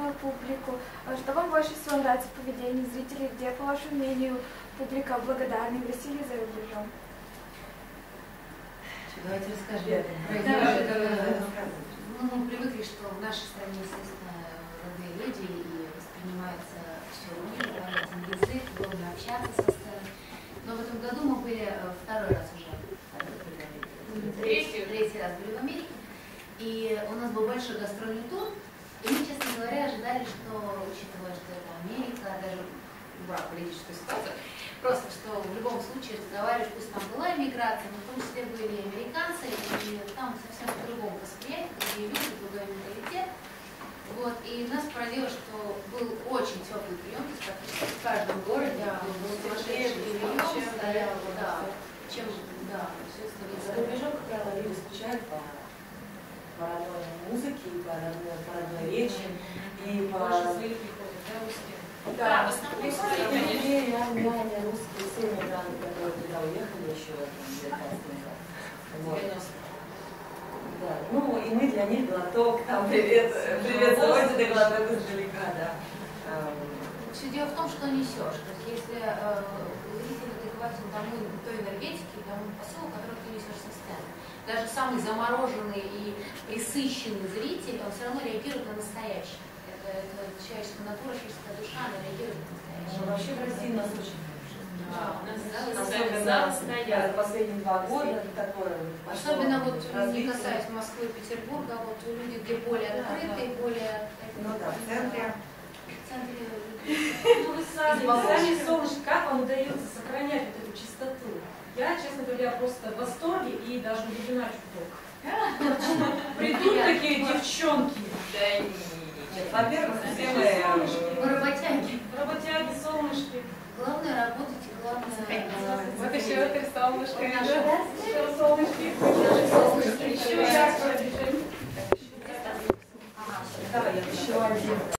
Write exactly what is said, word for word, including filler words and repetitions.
на публику. Что вам больше всего нравится в поведении зрителей? Где, по вашему мнению, публика благодарна в России или за рубежом? Давайте расскажем. Ну, мы привыкли, что в нашей стране, естественно, родные люди и воспринимается все лучше, говорится язык, удобно общаться со сценой. Но в этом году мы были второй раз уже, третий, третий раз были в Америке, и у нас был большой гастрольный тур, и мы, честно говоря, ожидали, что, учитывая, что это Америка, даже убрав политическую ситуацию, просто что в любом случае разговариваешь, пусть там была иммиграция, но в том числе были и американцы, и там совсем по-другому восприятие, другие люди, другой менталитет. Вот, и нас поразило, что был очень теплый прием, то есть практически в каждом городе был сумасшедший прием, стоял, да, чем, да, За рубежом, как правило, люди скучают по, по родной музыке, по родной, по родной речи, и по... Больше своих приходят, да, русские? Да, в основном русские, реально русские, все мигранты, которые туда уехали еще лет двадцать назад. Вот. Да. Ну, и мы для них глоток, там, привет, привет, заводит глоток издалека, да. Все дело в том, что несешь. То есть, если э, зритель адекватен тому, той энергетике, тому посылу, который ты несешь со сцены. Даже самый замороженный и присыщенный зритель, он все равно реагирует на настоящее. Это, это человеческая натура, человеческая душа, она реагирует на настоящее. Ну, вообще в России нас очень Да, у нас особенно за последние два года такое. Особенно вот не касаясь Москвы и Петербурга, вот люди, где более открытые, более... Ну да, в центре. В центре... Ну вы сами, вы сами, солнышко, как вам удается сохранять вот эту чистоту? Я, честно говоря, просто в восторге и даже удивлена чуток. Придут такие девчонки. Да нет. Во-первых, все мы... Мы работяги. Работяги, солнышки. Главное работать и главное... Вот еще это солнышко. Еще солнышки. Еще яркое движение. Давай, еще один.